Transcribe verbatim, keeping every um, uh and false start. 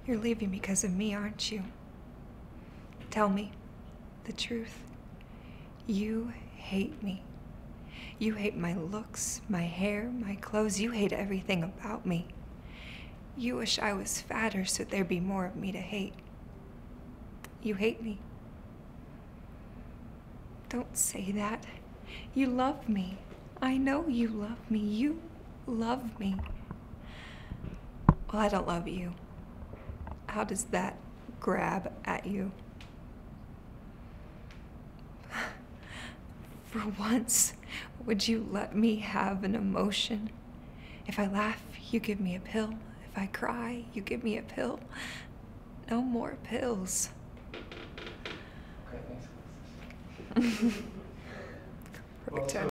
You're leaving because of me, aren't you? Tell me the truth. You hate me. You hate my looks, my hair, my clothes. You hate everything about me. You wish I was fatter so there'd be more of me to hate. You hate me. Don't say that. You love me. I know you love me. You love me. Well, I don't love you. How does that grab at you? For once, would you let me have an emotion? If I laugh, you give me a pill. If I cry, you give me a pill. No more pills. Okay, thanks. Perfect time.